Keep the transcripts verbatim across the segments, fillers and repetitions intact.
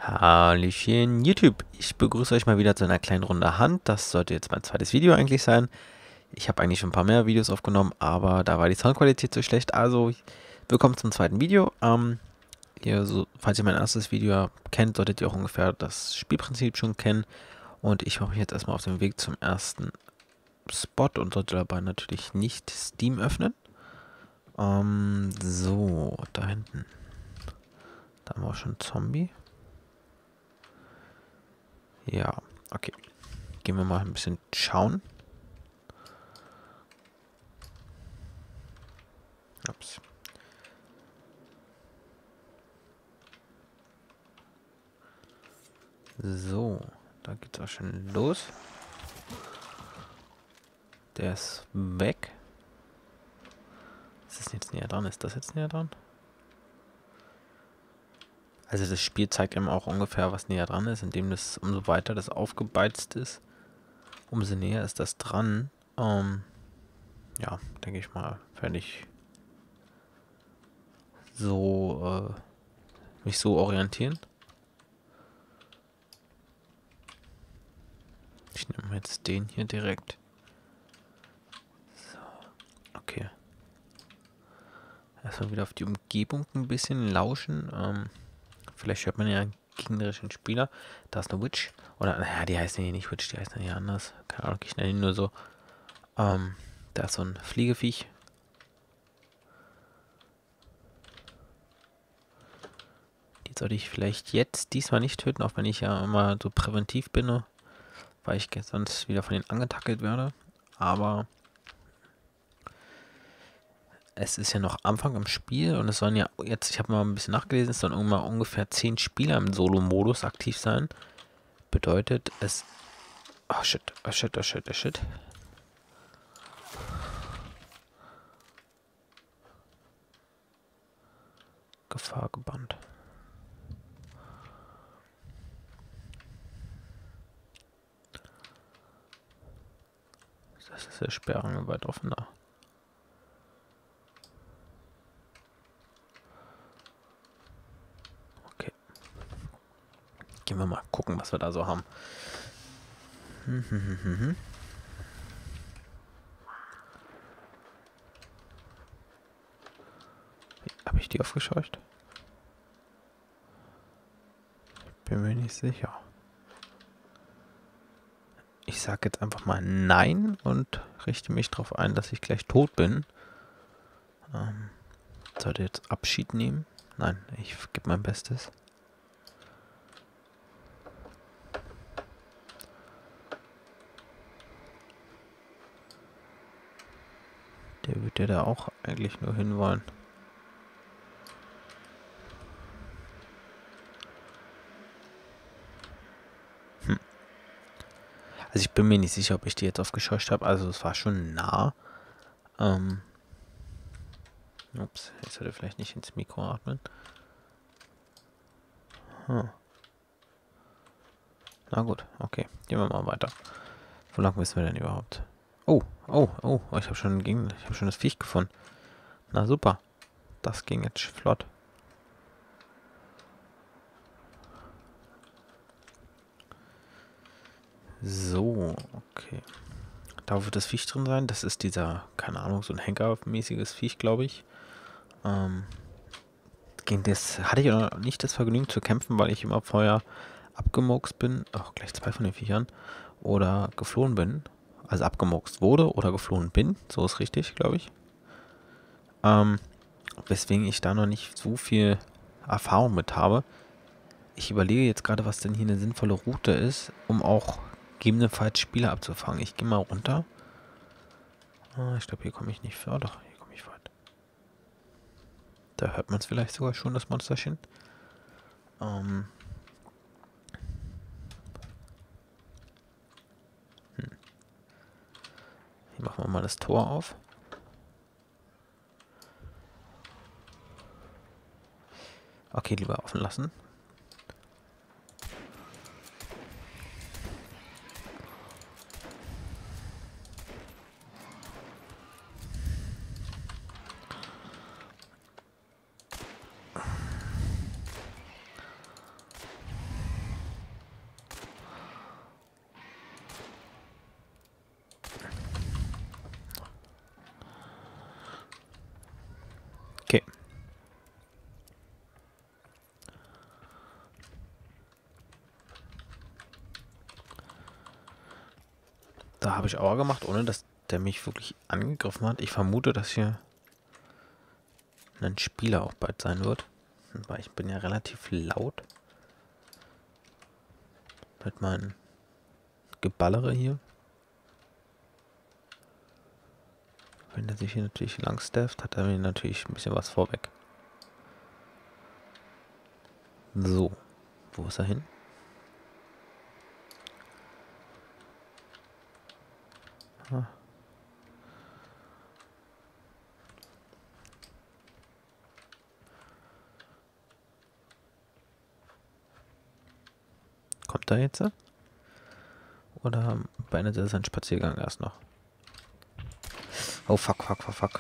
Hallöchen YouTube, ich begrüße euch mal wieder zu einer kleinen Runde Hand. Das sollte jetzt mein zweites Video eigentlich sein. Ich habe eigentlich schon ein paar mehr Videos aufgenommen, aber da war die Soundqualität zu schlecht. Also, willkommen zum zweiten Video. Ähm, ihr, so, falls ihr mein erstes Video kennt, solltet ihr auch ungefähr das Spielprinzip schon kennen. Und ich mache mich jetzt erstmal auf den Weg zum ersten Spot und sollte dabei natürlich nicht Steam öffnen. Ähm, so, da hinten. Da haben wir auch schon einen Zombie. Ja, okay. Gehen wir mal ein bisschen schauen. Ups. So, da geht's auch schon los. Der ist weg. Ist das jetzt näher dran? Ist das jetzt näher dran? Also das Spiel zeigt einem auch ungefähr, was näher dran ist, indem das, umso weiter das aufgebeizt ist, umso näher ist das dran. Ähm, ja, denke ich mal, werde ich so äh, mich so orientieren. Ich nehme jetzt den hier direkt. So, okay. Erstmal wieder auf die Umgebung ein bisschen lauschen. Ähm, vielleicht hört man ja einen gegnerischen Spieler. Da ist eine Witch. Oder, naja, die heißt ja nicht Witch, die heißt ja hier anders. Keine Ahnung, ich nenne ihn nur so. Ähm, da ist so ein Fliegeviech. Die sollte ich vielleicht jetzt diesmal nicht töten, auch wenn ich ja immer so präventiv bin, weil ich sonst wieder von denen angetackelt werde. Aber es ist ja noch Anfang im Spiel und es sollen ja jetzt, ich habe mal ein bisschen nachgelesen, es sollen immer ungefähr zehn Spieler im Solo-Modus aktiv sein. Bedeutet es... Oh shit, oh shit, oh shit, oh shit. Gefahr gebannt. Das ist der Sperrung weit offener. Okay. Gehen wir mal gucken, was wir da so haben. Hm, hm, hm, hm, hm. Habe ich die aufgescheucht? Bin mir nicht sicher. Ich sage jetzt einfach mal Nein und richte mich darauf ein, dass ich gleich tot bin. Ähm, sollte jetzt Abschied nehmen? Nein, ich gebe mein Bestes. Der wird ja da auch eigentlich nur hinwollen. Hm. Also ich bin mir nicht sicher, ob ich die jetzt aufgescheucht habe. Also es war schon nah. Ähm. Ups, jetzt sollte vielleicht nicht ins Mikro atmen. Hm. Na gut, okay. Gehen wir mal weiter. Wo lang müssen wir denn überhaupt? Oh, oh, oh, ich habe schon, ich hab schon das Viech gefunden. Na super. Das ging jetzt flott. So, okay. Da wird das Viech drin sein. Das ist dieser, keine Ahnung, so ein Henkermäßiges Viech, glaube ich. Ähm, gegen das hatte ich noch nicht das Vergnügen zu kämpfen, weil ich immer vorher abgemurkst bin. Ach, gleich zwei von den Viechern. Oder geflohen bin. Also abgemurkst wurde oder geflohen bin. So ist richtig, glaube ich. Ähm, weswegen ich da noch nicht so viel Erfahrung mit habe. Ich überlege jetzt gerade, was denn hier eine sinnvolle Route ist, um auch gegebenenfalls Spieler abzufangen. Ich gehe mal runter. Ah, ich glaube, hier komme ich nicht vor. Doch, hier komme ich weit. Da hört man es vielleicht sogar schon, das Monsterchen. Ähm. Hm. Hier machen wir mal das Tor auf. Okay, lieber offen lassen. Da habe ich Aua gemacht, ohne dass der mich wirklich angegriffen hat. Ich vermute, dass hier ein Spieler auch bald sein wird. Weil ich bin ja relativ laut. Mit meinen Geballere hier. Wenn er sich hier natürlich lang stafft, hat er mir natürlich ein bisschen was vorweg. So. Wo ist er hin? Ah. Kommt er jetzt? Oder beendet er seinen Spaziergang erst noch? Oh, fuck, fuck, fuck, fuck.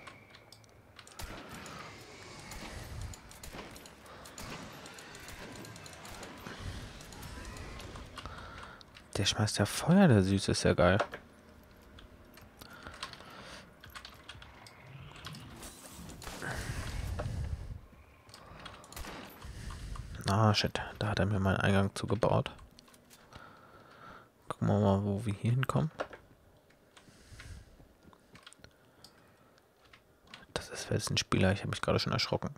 Der schmeißt ja Feuer, der Süße, ist ja geil. Ah, shit. Da hat er mir meinen Eingang zugebaut. Gucken wir mal, wo wir hier hinkommen. Das ist jetzt ein Spieler, ich habe mich gerade schon erschrocken.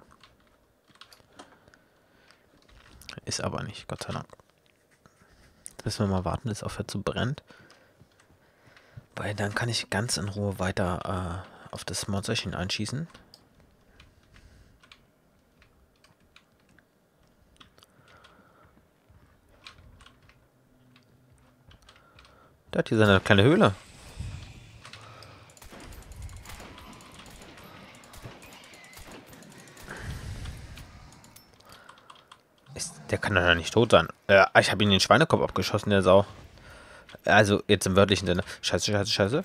Ist aber nicht, Gott sei Dank. Jetzt müssen wir mal warten, bis es aufhört zu brennen. Weil dann kann ich ganz in Ruhe weiter äh, auf das Monsterchen einschießen. Der hat hier seine kleine Höhle. Ist, der kann doch nicht tot sein. Äh, ich habe ihn in den Schweinekopf abgeschossen, der Sau. Also, jetzt im wörtlichen Sinne. Scheiße, scheiße, scheiße.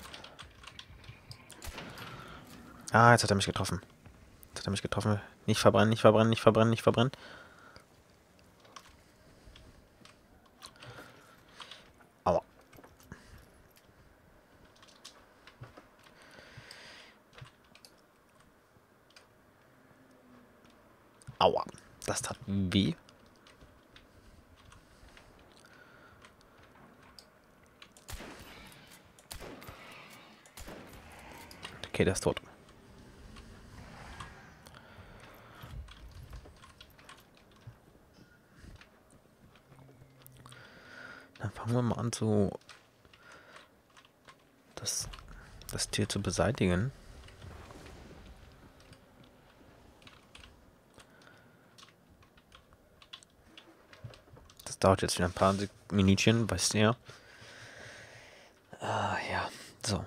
Ah, jetzt hat er mich getroffen. Jetzt hat er mich getroffen. Nicht verbrennen, nicht verbrennen, nicht verbrennen, nicht verbrennen. Aua. Aua. Das tat weh. Okay, der ist tot. Dann fangen wir mal an, so das, das Tier zu beseitigen. Das dauert jetzt wieder ein paar Minütchen, weißt du ja. Ah, ja, so.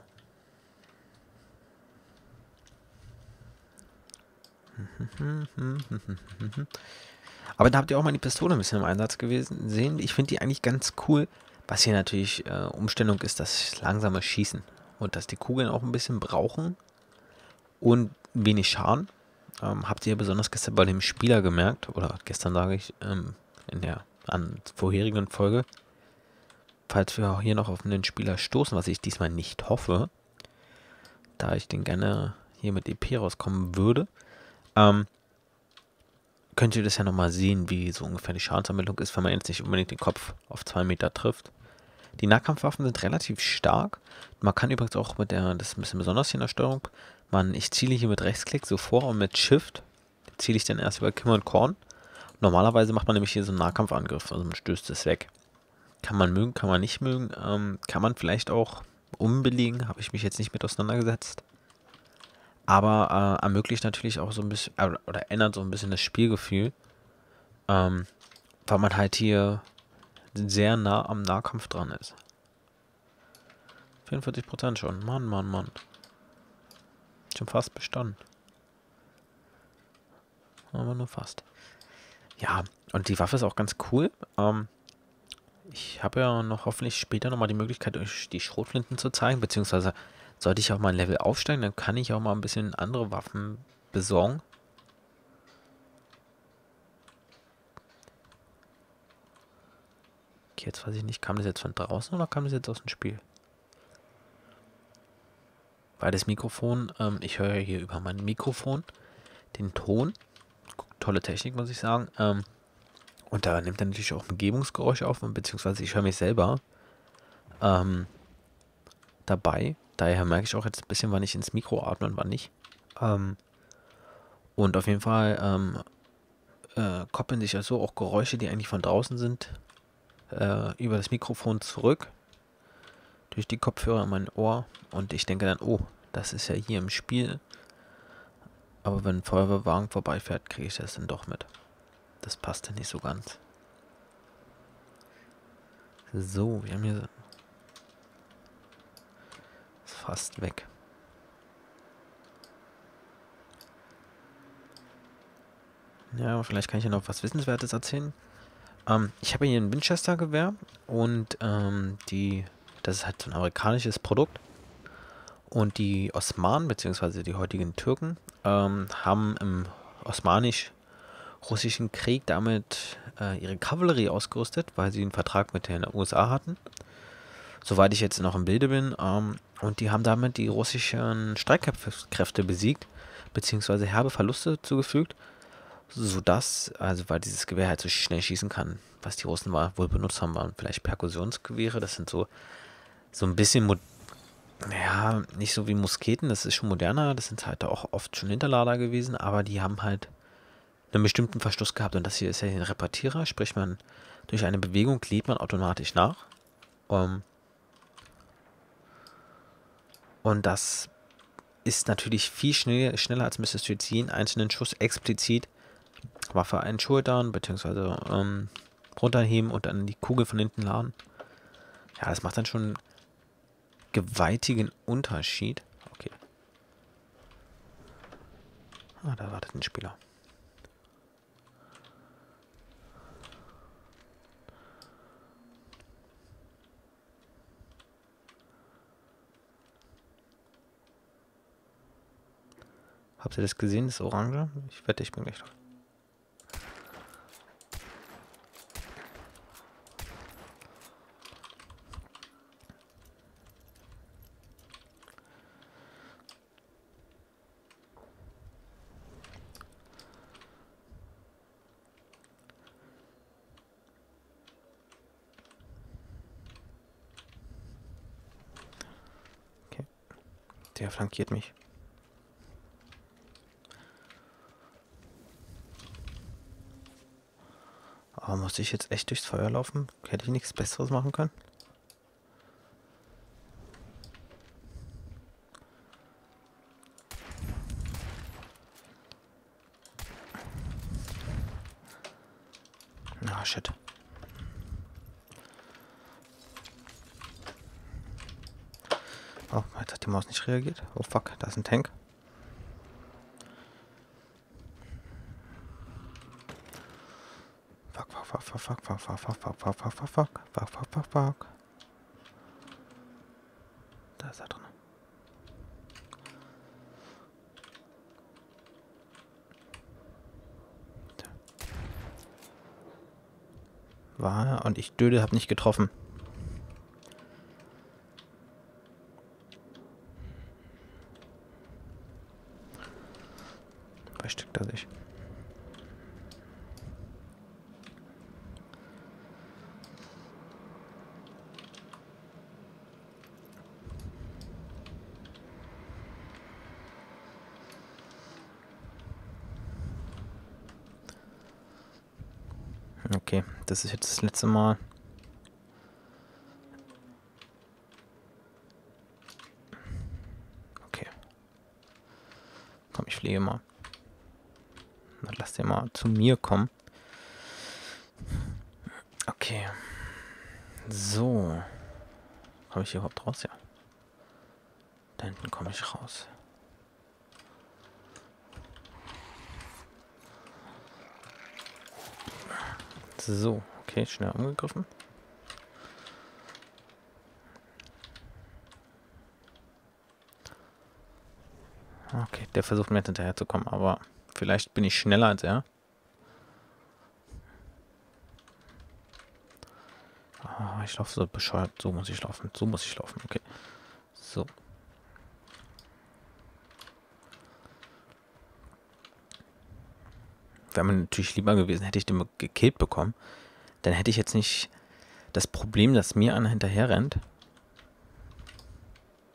Aber da habt ihr auch mal die Pistole ein bisschen im Einsatz gewesen sehen. Ich finde die eigentlich ganz cool. Was hier natürlich äh, Umstellung ist, das langsame Schießen. Und dass die Kugeln auch ein bisschen brauchen. Und wenig Schaden. Ähm, habt ihr besonders gestern bei dem Spieler gemerkt. Oder gestern sage ich, ähm, in der an vorherigen Folge. Falls wir hier noch auf einen Spieler stoßen, was ich diesmal nicht hoffe. Da ich den gerne hier mit E P rauskommen würde. Ähm, könnt ihr das ja nochmal sehen, wie so ungefähr die Schadensermittlung ist, wenn man jetzt nicht unbedingt den Kopf auf zwei Meter trifft. Die Nahkampfwaffen sind relativ stark. Man kann übrigens auch mit der, das ist ein bisschen besonders hier in der Steuerung, man, ich ziele hier mit Rechtsklick so vor und mit Shift ziele ich dann erst über Kim und Korn. Normalerweise macht man nämlich hier so einen Nahkampfangriff, also man stößt es weg. Kann man mögen, kann man nicht mögen, ähm, kann man vielleicht auch umbelegen, habe ich mich jetzt nicht mit auseinandergesetzt. Aber äh, ermöglicht natürlich auch so ein bisschen, äh, oder ändert so ein bisschen das Spielgefühl, ähm, weil man halt hier sehr nah am Nahkampf dran ist. vierundvierzig Prozent schon. Mann, Mann, Mann. Schon fast bestanden. Aber nur fast. Ja, und die Waffe ist auch ganz cool. Ähm, ich habe ja noch hoffentlich später nochmal die Möglichkeit, euch die Schrotflinten zu zeigen, beziehungsweise sollte ich auch mal ein Level aufsteigen, dann kann ich auch mal ein bisschen andere Waffen besorgen. Okay, jetzt weiß ich nicht, kam das jetzt von draußen oder kam das jetzt aus dem Spiel? Weil das Mikrofon, ähm, ich höre hier über mein Mikrofon den Ton. Tolle Technik, muss ich sagen. Ähm, und da nimmt er natürlich auch Umgebungsgeräusche auf, beziehungsweise ich höre mich selber. Ähm, dabei. Daher merke ich auch jetzt ein bisschen, wann ich ins Mikro atme und wann nicht. Ähm, und auf jeden Fall ähm, äh, koppeln sich also auch Geräusche, die eigentlich von draußen sind, äh, über das Mikrofon zurück, durch die Kopfhörer in mein Ohr. Und ich denke dann, oh, das ist ja hier im Spiel. Aber wenn ein Feuerwehrwagen vorbeifährt, kriege ich das dann doch mit. Das passte nicht so ganz. So, wir haben hier... Ist fast weg. Ja, vielleicht kann ich ja noch was Wissenswertes erzählen. Ähm, ich habe hier ein Winchester-Gewehr und ähm, die, das ist halt so ein amerikanisches Produkt. Und die Osmanen, beziehungsweise die heutigen Türken, ähm, haben im osmanisch-russischen Krieg damit äh, ihre Kavallerie ausgerüstet, weil sie einen Vertrag mit den U S A hatten. Soweit ich jetzt noch im Bilde bin. Ähm, und die haben damit die russischen Streitkräfte besiegt, beziehungsweise herbe Verluste zugefügt, sodass, also weil dieses Gewehr halt so schnell schießen kann, was die Russen war, wohl benutzt haben, waren vielleicht Perkussionsgewehre. Das sind so, so ein bisschen, mo- ja, nicht so wie Musketen, das ist schon moderner. Das sind halt auch oft schon Hinterlader gewesen, aber die haben halt einen bestimmten Verschluss gehabt. Und das hier ist ja ein Repetierer, sprich man durch eine Bewegung lädt man automatisch nach. Ähm, und das ist natürlich viel schnell, schneller, als müsstest du jetzt jeden einzelnen Schuss explizit Waffe einschultern, beziehungsweise ähm, runterheben und dann die Kugel von hinten laden. Ja, das macht dann schon einen gewaltigen Unterschied. Okay. Ah, da wartet ein Spieler. Habt ihr das gesehen, das Orange? Ich wette, ich bin gleich drauf. Okay. Der flankiert mich. Aber muss ich jetzt echt durchs Feuer laufen? Hätte ich nichts Besseres machen können? Ah, shit. Oh, jetzt hat die Maus nicht reagiert. Oh fuck, da ist ein Tank. Fuck, fuck, fuck, fuck, fuck, fuck, fuck, fuck, fuck, fuck, fuck, fuck, fuck, fuck, fuck, fuck. Da ist er drin. War er und ich Dödel hab nicht getroffen. Versteckt er sich. Okay, das ist jetzt das letzte Mal. Okay. Komm, ich fliege mal. Dann lass den mal zu mir kommen. Okay. So. Komme ich hier überhaupt raus? Ja. Da hinten komme ich raus. So, okay, schnell angegriffen. Okay, der versucht mir jetzt hinterher zu kommen, aber vielleicht bin ich schneller als er. Ah, ich laufe so bescheuert. So muss ich laufen. So muss ich laufen. Okay. So. Wäre mir natürlich lieber gewesen, hätte ich den gekillt bekommen. Dann hätte ich jetzt nicht das Problem, dass mir einer hinterher rennt.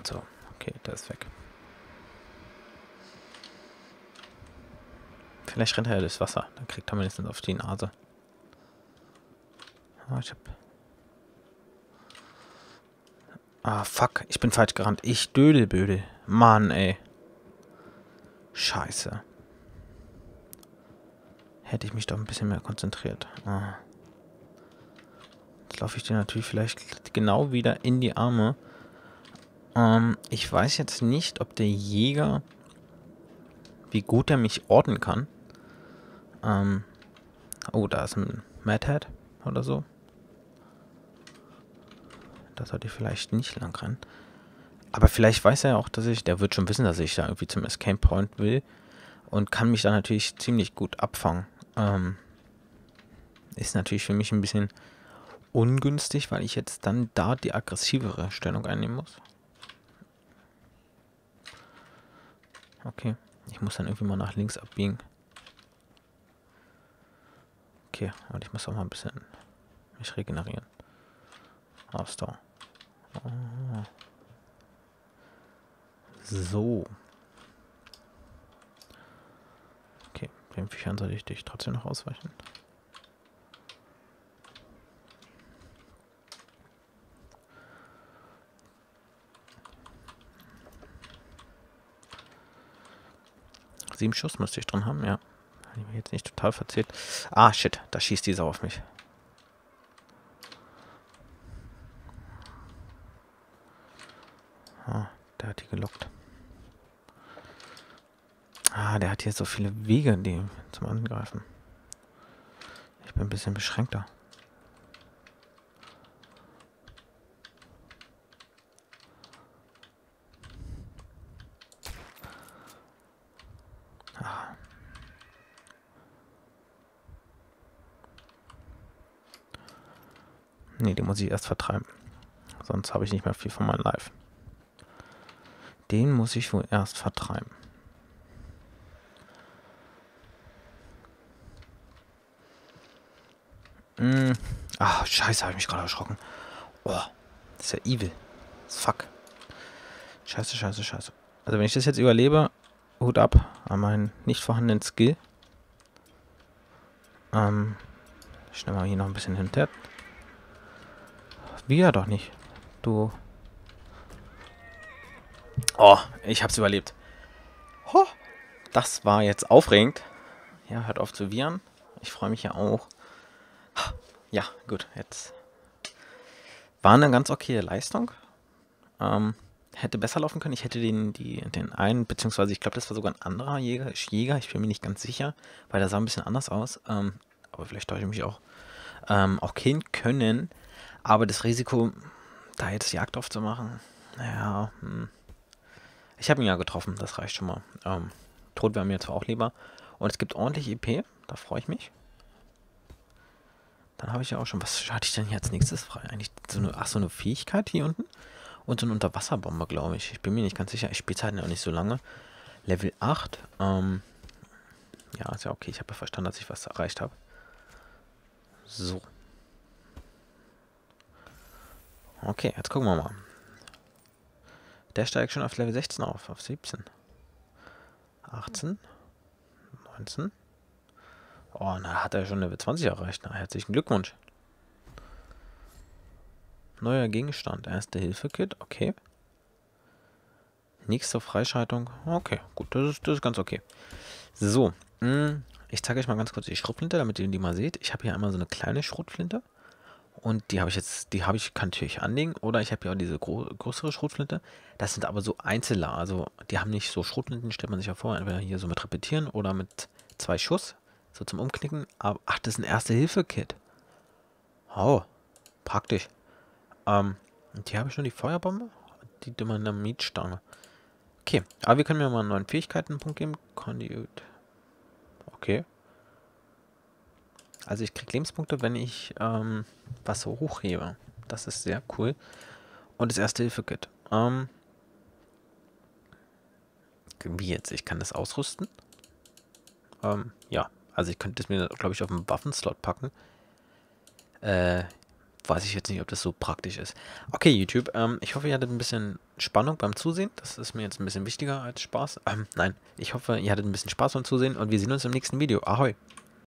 So, okay, der ist weg. Vielleicht rennt er ja durchs Wasser. Dann kriegt er mindestens auf die Nase. Oh, ich hab... Ah, fuck. Ich bin falsch gerannt. Ich dödelbödel. Mann, ey. Scheiße. Hätte ich mich doch ein bisschen mehr konzentriert. Ah. Jetzt laufe ich dir natürlich vielleicht genau wieder in die Arme. Ähm, ich weiß jetzt nicht, ob der Jäger... wie gut er mich orten kann. Ähm... Oh, da ist ein Madhead oder so. Da sollte ich vielleicht nicht lang rennen. Aber vielleicht weiß er ja auch, dass ich... Der wird schon wissen, dass ich da irgendwie zum Escape Point will. Und kann mich da natürlich ziemlich gut abfangen. Ähm, ist natürlich für mich ein bisschen ungünstig, weil ich jetzt dann da die aggressivere Stellung einnehmen muss. Okay. Ich muss dann irgendwie mal nach links abbiegen. Okay, und ich muss auch mal ein bisschen mich regenerieren. Ausdauer. Oh. So. Okay, den Viechern soll ich dich trotzdem noch ausweichen. Sieben Schuss müsste ich drin haben, ja. Wenn ich mich jetzt nicht total verzählt. Ah, shit, da schießt die Sau auf mich. Ah, der hat die gelockt. Ah, der hat hier so viele Wege, die zum Angreifen. Ich bin ein bisschen beschränkter. Ah. Nee, den muss ich erst vertreiben. Sonst habe ich nicht mehr viel von meinem Life. Den muss ich wohl erst vertreiben. Mm. Ach, scheiße, habe ich mich gerade erschrocken. Oh, das ist ja evil. Fuck. Scheiße, scheiße, scheiße. Also wenn ich das jetzt überlebe, Hut ab an meinen nicht vorhandenen Skill. Ähm, schnell mal hier noch ein bisschen hinter. Wir doch nicht. Du. Oh, ich hab's überlebt. Oh, das war jetzt aufregend. Ja, hört auf zu viren. Ich freue mich ja auch. Ja, gut, jetzt. War eine ganz okay Leistung. Ähm, hätte besser laufen können. Ich hätte den, die, den einen, beziehungsweise ich glaube, das war sogar ein anderer Jäger. Jäger, ich bin mir nicht ganz sicher, weil der sah ein bisschen anders aus. Ähm, aber vielleicht täusche ich mich auch. Ähm, auch killen können. Aber das Risiko, da jetzt Jagd aufzumachen, naja, hm. Ich habe ihn ja getroffen, das reicht schon mal. Ähm, Tod wäre mir zwar auch lieber. Und es gibt ordentlich E P, da freue ich mich. Dann habe ich ja auch schon, was hatte ich denn hier als nächstes frei? Eigentlich so eine, ach, so eine Fähigkeit hier unten. Und so eine Unterwasserbombe, glaube ich. Ich bin mir nicht ganz sicher. Ich spiele es halt noch nicht so lange. Level acht. Ähm, ja, ist ja okay. Ich habe ja verstanden, dass ich was erreicht habe. So. Okay, jetzt gucken wir mal. Der steigt schon auf Level sechzehn auf. Auf siebzehn. achtzehn. neunzehn. Oh, na, hat er schon Level zwanzig erreicht. Na, herzlichen Glückwunsch. Neuer Gegenstand. Erste-Hilfe-Kit. Okay. Nächste Freischaltung. Okay, gut. Das ist, das ist ganz okay. So. Mh, ich zeige euch mal ganz kurz die Schrotflinte, damit ihr die mal seht. Ich habe hier einmal so eine kleine Schrotflinte. Und die habe ich jetzt, die habe ich, kann natürlich anlegen. Oder ich habe hier auch diese gro größere Schrotflinte. Das sind aber so Einzeller. Also die haben nicht so Schrotflinten, stellt man sich ja vor. Entweder hier so mit Repetieren oder mit zwei Schuss. So zum Umknicken. Aber, ach, das ist ein Erste-Hilfe-Kit. Oh, praktisch. Ähm, und hier habe ich schon die Feuerbombe. Die Dynamitstange. Okay, aber wir können mir mal einen neuen Fähigkeitenpunkt geben. Conduit. Okay. Also ich kriege Lebenspunkte, wenn ich ähm, was so hochhebe. Das ist sehr cool. Und das Erste-Hilfe-Kit. Ähm, wie jetzt? Ich kann das ausrüsten. Ähm, ja. Also ich könnte es mir, glaube ich, auf den Waffenslot packen. Äh, weiß ich jetzt nicht, ob das so praktisch ist. Okay, YouTube, ähm, ich hoffe, ihr hattet ein bisschen Spannung beim Zusehen. Das ist mir jetzt ein bisschen wichtiger als Spaß. Ähm, nein, ich hoffe, ihr hattet ein bisschen Spaß beim Zusehen und wir sehen uns im nächsten Video. Ahoi!